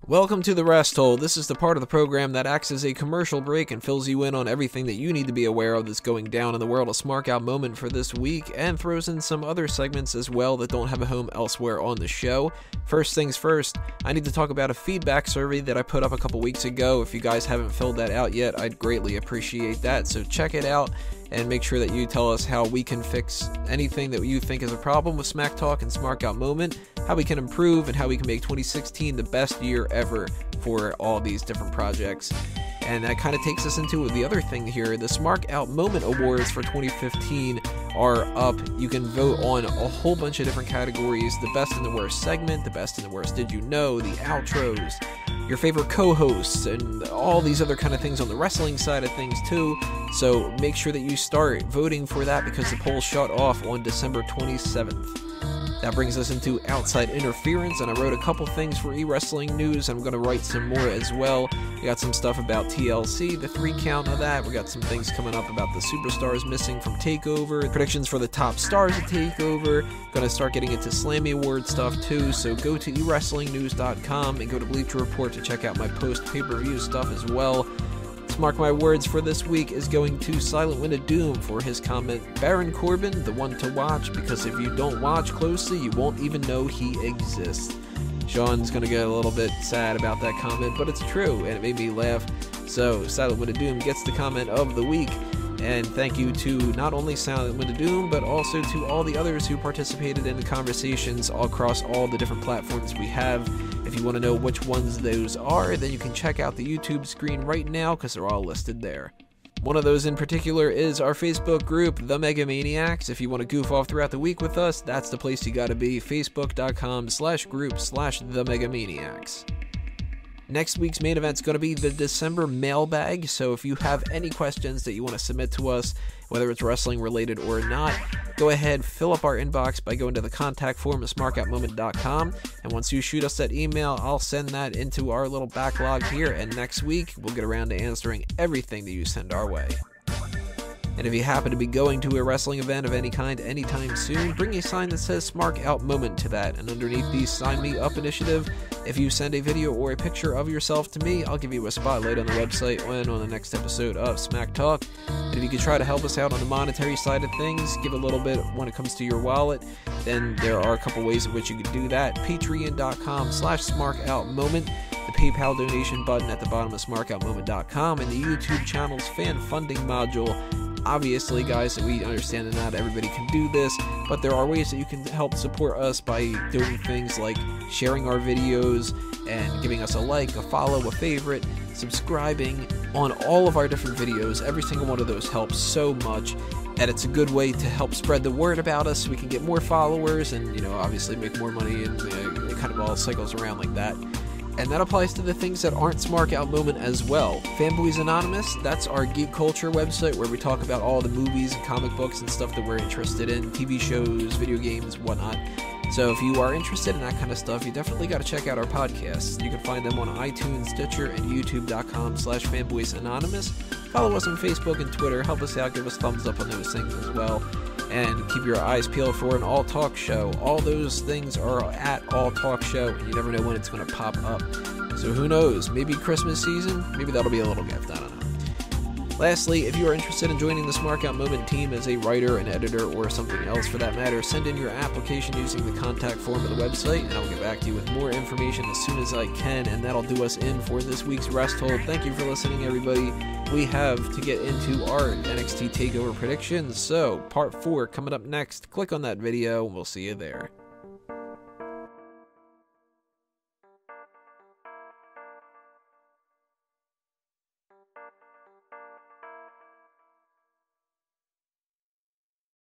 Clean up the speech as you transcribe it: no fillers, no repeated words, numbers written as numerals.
Welcome to the Rest Hold. This is the part of the program that acts as a commercial break and fills you in on everything that you need to be aware of that's going down in the world of Smark Out Moment for this week, and throws in some other segments as well that don't have a home elsewhere on the show. First things first, I need to talk about a feedback survey that I put up a couple weeks ago. If you guys haven't filled that out yet, I'd greatly appreciate that, so check it out and make sure that you tell us how we can fix anything that you think is a problem with Smack Talk and Smark Out Moment, how we can improve, and how we can make 2016 the best year ever for all these different projects. And that kind of takes us into the other thing here. The Smark Out Moment Awards for 2015 are up. You can vote on a whole bunch of different categories. The best and the worst segment, the best and the worst did you know, the outros, your favorite co-hosts, and all these other kind of things on the wrestling side of things too. So make sure that you start voting for that because the polls shut off on December 27th. That brings us into outside interference, and I wrote a couple things for eWrestling News. I'm going to write some more as well. We got some stuff about TLC, the 3 count of that. We got some things coming up about the superstars missing from TakeOver, predictions for the top stars of TakeOver. Going to start getting into Slammy Award stuff too, so go to eWrestlingNews.com and go to Bleacher Report to check out my post-pay-per-view stuff as well. Mark my words for this week is going to Silent Wind of Doom for his comment, Baron Corbin, the one to watch, because if you don't watch closely, you won't even know he exists. Sean's going to get a little bit sad about that comment, but it's true, and it made me laugh. So, Silent Wind of Doom gets the comment of the week, and thank you to not only Silent Wind of Doom, but also to all the others who participated in the conversations all across all the different platforms we have. If you want to know which ones those are, then you can check out the YouTube screen right now because they're all listed there. One of those in particular is our Facebook group, The Megamaniacs. If you want to goof off throughout the week with us, that's the place you gotta be, facebook.com/group/The Megamaniacs. Next week's main event is going to be the December mailbag, so if you have any questions that you want to submit to us, whether it's wrestling related or not, go ahead, fill up our inbox by going to the contact form at smarkoutmoment.com, and once you shoot us that email, I'll send that into our little backlog here, and next week, we'll get around to answering everything that you send our way. And if you happen to be going to a wrestling event of any kind anytime soon, bring a sign that says Smark Out Moment to that, and underneath the Sign Me Up initiative, if you send a video or a picture of yourself to me, I'll give you a spotlight on the website and on the next episode of Smack Talk. And if you could try to help us out on the monetary side of things, give a little bit when it comes to your wallet, then there are a couple ways in which you could do that. Patreon.com/SmarkOutMoment, the PayPal donation button at the bottom of SmarkOutMoment.com, and the YouTube channel's fan funding module. Obviously, guys, we understand that not everybody can do this, but there are ways that you can help support us by doing things like sharing our videos and giving us a like, a follow, a favorite, subscribing on all of our different videos. Every single one of those helps so much, and it's a good way to help spread the word about us so we can get more followers and, you know, obviously make more money, and it kind of all cycles around like that. And that applies to the things that aren't Smark Out Moment as well. Fanboys Anonymous, that's our geek culture website where we talk about all the movies and comic books and stuff that we're interested in, TV shows, video games, whatnot. So if you are interested in that kind of stuff, you definitely got to check out our podcasts. You can find them on iTunes, Stitcher, and youtube.com/fanboysanonymous. Follow us on Facebook and Twitter. Help us out. Give us thumbs up on those things as well. And keep your eyes peeled for an All Talk Show. All those things are at All Talk Show, and you never know when it's going to pop up. So who knows? Maybe Christmas season? Maybe that'll be a little gift. I don't know. Lastly, if you are interested in joining the Smark Out Moment team as a writer, an editor, or something else for that matter, send in your application using the contact form of the website, and I'll get back to you with more information as soon as I can, and that'll do us in for this week's Rest Hold. Thank you for listening, everybody. We have to get into our NXT TakeOver predictions, so part 4 coming up next. Click on that video, and we'll see you there.